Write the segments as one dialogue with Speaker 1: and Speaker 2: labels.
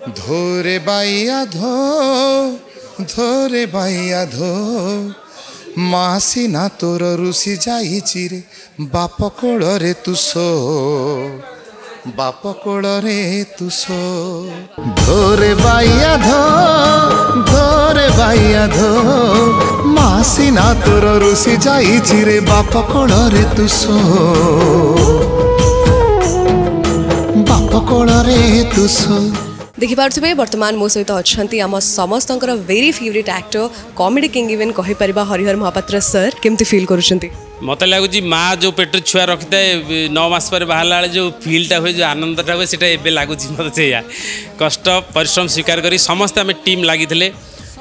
Speaker 1: धोरे बाइया धोरे बाइया मासी ना तोर रुसी जाई रे बाप कोड़ रे तुसो बाप कोड़ रे तुसो धोरे बाइया मासी ना तोर रुसी जाई रे बाप कोड़ रे तुसो बाप कोड़ रे तुसो
Speaker 2: देखिपे वर्तमान मो सहित अच्छा आम समस्त very favourite actor comedy king even कहीपर हरिहर महापात्र सर केमती फील करुँच
Speaker 3: मत लगुच माँ जो पेट छुआ रखी था 9 मास पर बाहर जो फिल्टा हुए जो आनंदटा हुए से लगुच मत से कष्ट परिश्रम स्वीकार कर समस्त आम टीम लगी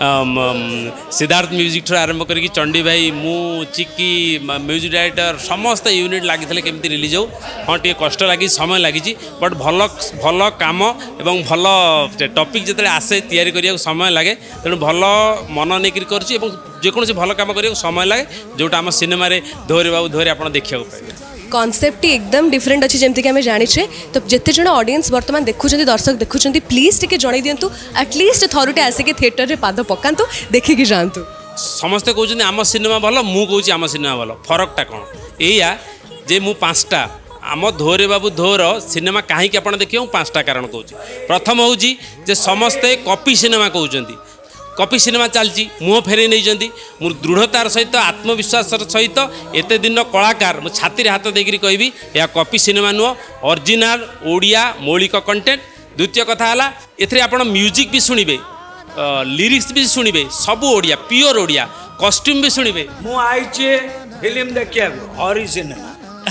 Speaker 3: सिद्धार्थ म्यूजिक ठूँ आरंभ करी चंडी भाई मु चिक्की म्यूजिक डायरेक्टर समस्त यूनिट लगी केमती रिलीज हो हाँ टे कष्ट लगी समय लगी बट भल भल काम एवं भल टॉपिक जिते आसे तैयारी करने समय लगे तेणु भल मन नहीं करजेकोसी भल कम करने समय लगे जोटा आम सिनेमा धोरे बाबू धोरे आप देखा पाए
Speaker 2: कॉन्सेप्ट एकदम डिफरेंट अच्छी जमीक आम जाचे तो जिते जन ऑडियंस वर्तमान देखुं दर्शक देखुं प्लीज टे जन दिंतु एटलिस्ट थरुटे आसिक थिएटर में पाद पकातु देखिकी जातु
Speaker 3: समस्ते कहते आम सिनेमा भल मु कहूँ आम सिनेमा भल फरकटा कौन या जे मु 5टा आम धोरे बाबू धोर सिनेमा कहीं आप देखिए 5टा कारण कहूँ प्रथम हूँ जे समस्ते कॉपी सिनेमा कहते कॉपी सिनेमा चलती मुह फेरे नहीं मोर दृढ़तार सहित आत्मविश्वास सहित एते दिन कलाकार मु छाती हाथ देकर कहबी या कॉपी सिनेमा नुह ओरिजिनल ओडिया मौलिक कंटेंट द्वितीय कथा है आप म्यूजिक भी शुणवे लिरिक्स भी शुणवे सब ओडिया प्योर ओडिया कॉस्ट्यूम भी शुणवे
Speaker 4: मु आइचे फिल्म देखिया ओरिजिनल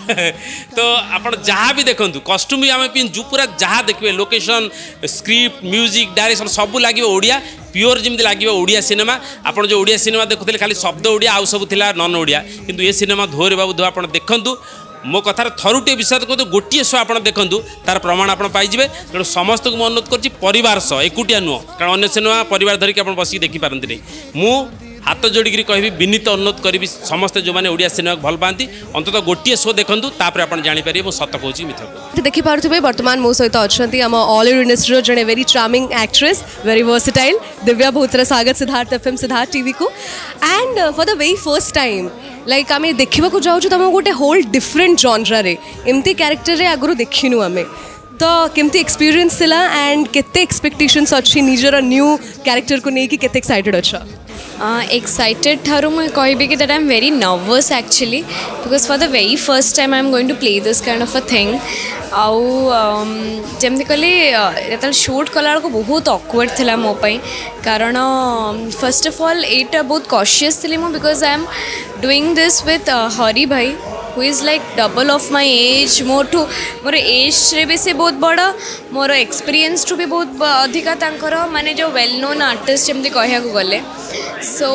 Speaker 3: तो आप जहाँ भी देखु कॉस्ट्यूम भी आम पिंधु पूरा जहाँ देखिए लोकेशन स्क्रिप्ट म्यूजिक डायरेक्शन सब लगे ओडिया प्योर जमी लगे ओडिया सिनेमा आप जो ओडिया सिनेमा देखुले खाली शब्द ओडिया आउ सब थिला नन ओडिया किंतु ये सिनेमा धोरे बाबू धो आप देखु मो कथार थरुटे विश्वास करते गोटे शो आप देखूँ तार प्रमाण आप पाइबे तेणु समस्त को अनुरोध कर सह एकुटिया नुह कारण अन्य सिनेमा परिवार धरिक आप बसिक देखिपारती नहीं मु हाथ जोड़ी कहि विनीत अनुरोध करी समस्ते जो मैंने ओडिया सिनेमा भल पाती अंतत गोटे शो देखूँ तापर आप जापर मुझे सत कहूँ मिथ
Speaker 2: देखिपे वर्तमान मो सहित अच्छा आम ऑल इंडस्ट्री जड़े very charming actress very versatile Divya बहुत सारा स्वागत सिद्धार्थ FM सिद्धार्थ टीवी को and for the very first time like आम देखा जाऊँ तुम गोटे होल डिफरेंट जॉनरा एमती क्यारेक्टर आगु देखिनु आम तो केमती एक्सपीरियंस थिला एंड केते एक्सपेक्टेशंस अच्छी निजर न्यू क्यारेक्टर को लेकिन केते एक्साइटेड अच्छा
Speaker 5: एक्साइटेड ठारू मैं कहबी कि that I am very nervous actually because for the very first time I am going to play this kind of a thing आउ जमती कहली जो शूट कला को बहुत ऑकवर्ड थिला मो पाई कारण फर्स्ट ऑफ ऑल एटा बहुत कॉशियस थी मु because I am doing this with Hari भाई who is like double of my age more age रे भी से बहुत बड़ा मोर एक्सपीरियंस टू भी बहुत अधिका तांकर माने जो वेल नोन आर्टिस्ट जमती कहया गले सो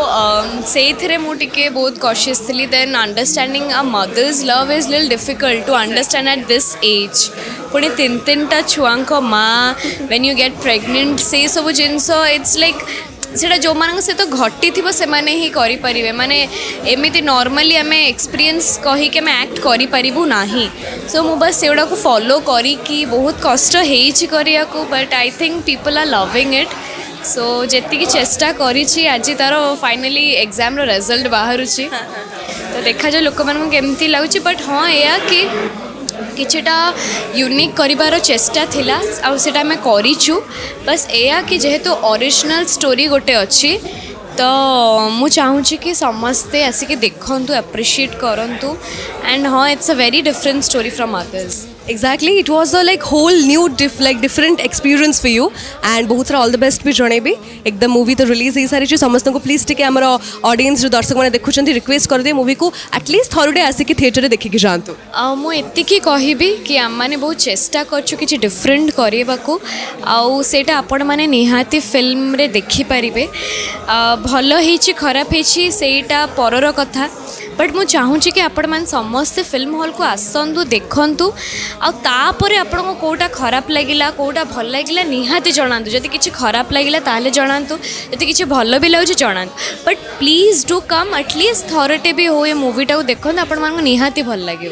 Speaker 5: से मुझे बहुत कॉशियस थी then understanding a mother's love is little difficult to understand at this age पुणी 3 छुआ माँ व्हेन यू गेट प्रेग्नेंट से सब जिनस इट्स लाइक सेटा जो मान सहित घटी थी से माने ही करि परिबे माने एमिति नॉर्मली आम एक्सपीरियंस कही के एक्ट करि परिबु नाही सो मु बस सेगुड़ा को फॉलो करी कि बहुत कष्ट हेछि करिया को but I think people are loving it so जी चेष्टा करी आज तार फाइनली एग्जाम रो रिजल्ट बाहर तो देखा जाए लोक मान केमती लगुच बट हाँ या कि किछटा यूनिक करिबार चेष्टा थिला आ सेटा मैं करिछु बस एया कि जेहेतु ओरिजिनल स्टोरी गोटे अच्छी तो मु चाहूँगी कि समस्ते आसिक देखंतु एप्रिशिएट करंतु एंड हाँ it's a very different story from others
Speaker 2: Exactly, it was a like whole new different experience for you and बहुत सारा all the best भी जणे भी एकदम मूवी तो रिलीज हो सारी समस्त को प्लीज टिके आमर ऑडियंस जो दर्शक मैंने देखुं रिक्वेस्ट कर दे मूवी को एटलिस्ट थरुटे आसिक थिएटर देखिकी जातु
Speaker 5: मुझे कहबी कि आम मैंने बहुत चेष्टा करछु कि डिफरेंट करने को आउ सेटा आपण माने निहाती फिल्म रे देखि परिबे भल हेछि खराब हेछि सेटा परर कथा बट मु चाहूँगी कि आपण मैंने समस्ते फिल्म हॉल को आसतु देखंतु आपर आपण को कोटा खराब लगिला कोटा भल लगिला निहाती जनातु जदि किछि खराब लगिला ताले जनातु जदि किछि भल भी लागुछि जनातु but please do come at least theatre भी हो ये मूवीटा को देखंतु आपण मानको निहाती भल लागिवो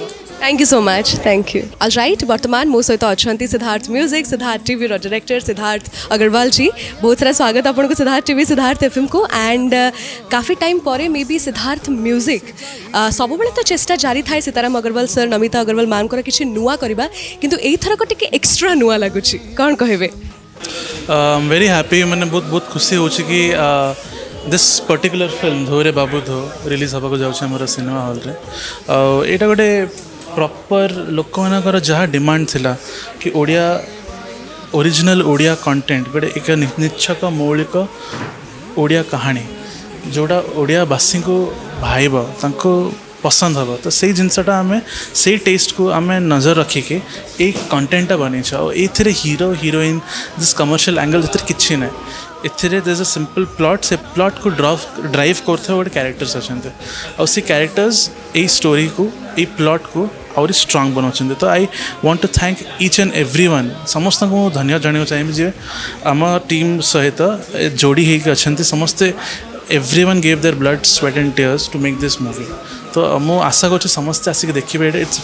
Speaker 2: thank you so much thank you all right वर्तमान मो सहित अच्छा Siddharth music Siddharth TV director Siddharth Agarwal ji बहुत सारा स्वागत आपको सिद्धार्थ टीवी सिद्धार्थ एफएम को एंड काफ़ी टाइम पर मे बी सिद्धार्थ म्यूजिक सब तो चेष्टा जारी थाए सीताराम अग्रवाल सर नमिता अग्रवाल मान किसी नुआ करवा किंतु एथरक टिके एक्स्ट्रा नुआ लगुच कौन कहबे
Speaker 6: वेरी हैप्पी मैंने बहुत बहुत खुशी हो कि दिस पर्टिकुलर फिल्म धो रे बाबू धो रिलीज होगा जाऊँ सिनेमा हॉल रे यहाँ गोटे प्रॉपर लोक मानकर जहाँ डिमांड थिला कि ओडिया ओरिजिनल ओडिया कंटेंट गोटे एक निच्छक मौलिक ओडिया कहानी जोड़ा ओडियावासी को भाईब तांको पसंद हम तो से जिनसटा आम से टेस्ट को आम नजर रखिके एक कंटेंटा बनी ये hero heroine this commercial angle कि ना एथिरे there is a simple plot से प्लॉट को ड्राइव करते गोटे कैरेक्टर्स अच्छा और सी कैरेक्टर्स ये स्टोरी को ये प्लॉट को और स्ट्रांग बनाऊँ तो I want to thank each and everyone समस्त को धन्यवाद जानवा चाहिए जे आम टीम सहित जोड़ी होकर अच्छा समस्ते everyone gave their blood sweat and tears to make this movie तो मु आशा कर समस्ते आसिक देखिए it's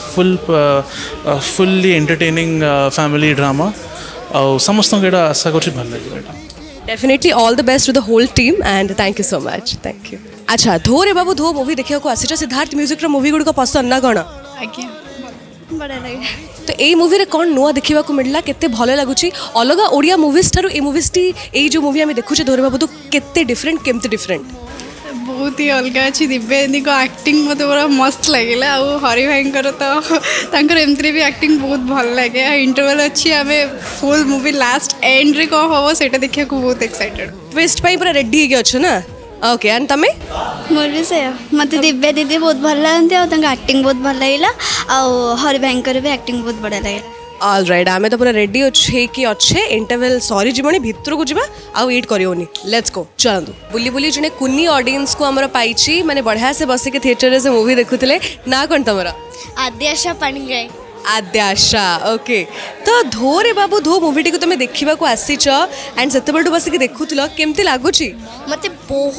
Speaker 6: fully entertaining family drama और समस्त आशा कर भल लगे
Speaker 2: definitely all the best to the whole team and thank you so much thank you अच्छा धो रे बाबू धो मूवी देखा आसी सिद्धार्थ म्यूजिक मूवी गुड़ पसंद ना कौन
Speaker 7: बढ़िया लगे
Speaker 2: तो यही मूवी रे कौन नुआ देखा मिलला केते भल लगुच अलग ओडिया मूवीज ठारू ए मूवीज टी यही जो मूवी आम देखुचे धो रे बाबू तो केते डिफरेंट केमते डिफरेंट
Speaker 7: बहुत ही अलग अच्छी दिव्यानी को एक्टिंग मत पूरा मस्त लगे हरि भाई तो एमती भी एक्टिंग बहुत भल लगे इंटरवल अच्छी आम फुल मूवी लास्ट एंड रे कौन हम से देखा बहुत एक्साइटेड
Speaker 2: ट्विस्ट पाई पूरा रेडी हो अच्छा ना ओके एंड तमे
Speaker 8: मोर भी से मत दिव्या दीदी बहुत भल लगती एक्टिंग बहुत भल लगे हरि भाई भी एक्टिंग बहुत बढ़िया लगे
Speaker 2: ऑल राइट आमे तो पूरा रेडी अच्छे कि अच्छे इंटरवल सॉरी जीवनी भितर को जीवा आउ एट करियोनी लेट्स गो चलंदु बुली बुली जने कुन्नी ऑडियंस को हमर पाइची माने बढ़िया से बस के थिएटर रे से मूवी देखुतले ना कोन तमरा
Speaker 8: आद्याशा पाणिग्राही
Speaker 2: आद्याशा ओके तो धो रे बाबू धो मूवी टी को तुम देखा आसीच एंड से बस के देखुल केमती लगुच
Speaker 8: मते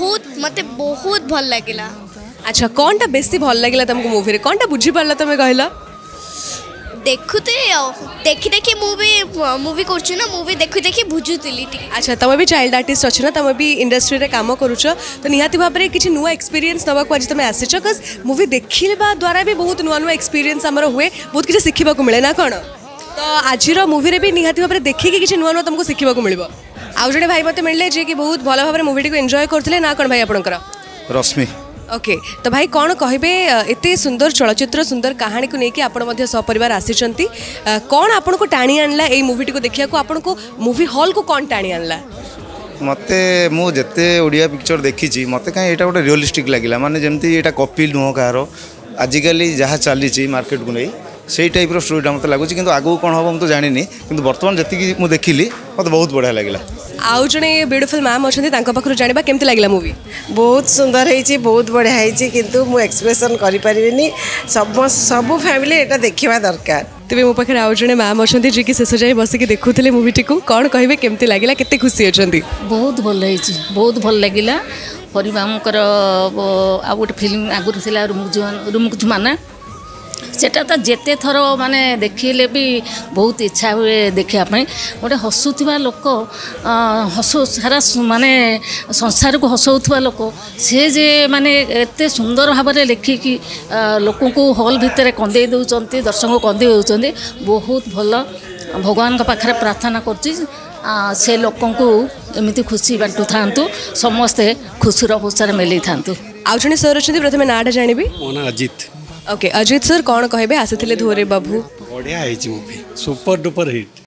Speaker 8: बहुत भल लगिला
Speaker 2: अच्छा कौन टा बेसी भल लगिला तुमको मूवी रे कौन टा बुझी पारला तुम कहला
Speaker 8: देखुते देखी देखी मूवी करछु ना मूवी देखी देखी बुझुतली
Speaker 2: अच्छा तुम भी चाइल्ड आर्टिस्ट अच्छे ना तुम भी इंडस्ट्री रे काम करूछ तो निहाती भाव में किसी नुआ एक्सपीरियंस नवा को आज तुम आसीच कज मूवी देखिबा द्वारा भी बहुत नुआ नुआ एक्सपीरियंस हमर हुए बहुत किसी शिखिबा को मिले ना कौन तो आज मूवी रे भी निहाती भाव में देखिए किसी नुआ नुआ तुमको शिखिबा को मिलिबो आउ जड़े भाई मते मिलले जे कि बहुत भल भाव में मूवी को एंजॉय करथिले ना कौन भाई आपनकर
Speaker 1: रश्मि
Speaker 2: ओके तो भाई कौन कहबे एते सुंदर चलचित्र सुंदर कहानी को लेकिन आपण सपरिवार आसीचंती कौन आपण को टाणी आणला ए मूवी को देखिया को आपण को मूवी हॉल को कौन टाणी आणला
Speaker 1: मते मु जेते ओडिया पिक्चर देखी मते कहीं एटा गोटे रियलिस्टिक लगिला माने जेमती एटा कॉपी नुह कार आजिकली जहाँ चली मार्केट को नहीं से टाइप स्टोरीटा मत लगुच कि आगू कौन हम तो जानी कि बर्तमान जी मुझे देखिली मत बहुत बढ़िया लगे
Speaker 2: आउ जड़े ब्यूटीफुल मैम अच्छा पाखु जाना केमती लगे मूवी
Speaker 9: बहुत सुंदर है बहुत बढ़िया है किंतु मु एक्सप्रेशन करें सब फैमिली एटा देखा दरकार
Speaker 2: तेज मो पाखे आउ जड़े मैम अच्छा जी कि शेष जाए बसिक देखुले मूवीटी को कौन कहे केमती लगे केते खुशी अच्छा
Speaker 10: बहुत भल बहुत भल लगे हरि मामकर आ गोटे फिल्म आगुरी थी रुमुकुजुमाना सेटा तो जेते थर माने देखिले भी बहुत इच्छा हुए देखापी गोटे हसुवा लोक हसु सारा माने संसार को हसौवा लोक से जे माने एते सुंदर भाव में लिखिकी लोक को हॉल भितर कंदे दौरान दर्शक को कंदे दौरान बहुत भल भगवान पाखे प्रार्थना कर से लोक एमती खुशी बांटू था समस्ते खुशीर खुशार मिली था
Speaker 2: आउ जड़े सर अच्छा प्रथम नाटा जानवी
Speaker 4: मो ना अजित
Speaker 2: ओके अजित सर कौन कहबे आसी धो रे बाबू
Speaker 4: बढ़िया है मूवी सुपर डुपर हिट